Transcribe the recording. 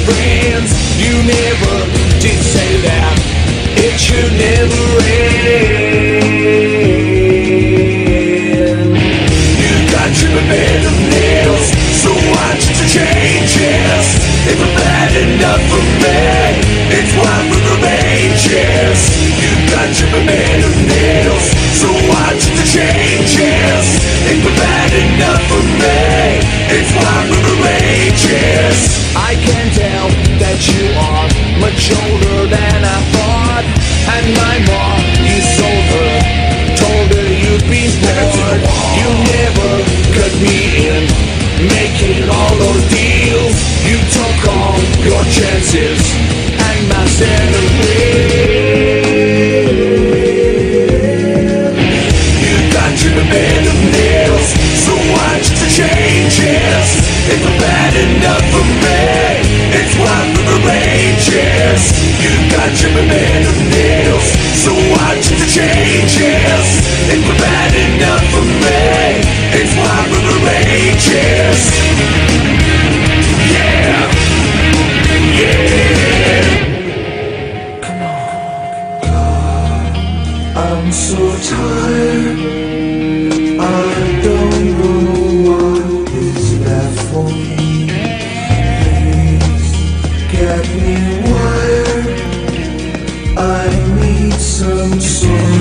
friends. You never did say that it should never end. You got tripping bed of nails, so watch the changes. If it's bad enough for me, it's one for the ranges. You got tripping bed of nails, so watch the changes. If it's bad enough for me, it's one for the ranges. I can tell that you are much older than I thought, and my mom, you sold her, told her you'd be bored. You never cut me in, making all those deals. You took all your chances, and I said you got your bed of nails, so watch the changes. If it's bad enough for me, it's one for the ranges. You got your bed of nails, so watch the changes. If it's bad enough for me, it's one for the ranges. Yeah, yeah. Come on, I'm so tired. I don't know what is left for me. Please get me wired. I need some sort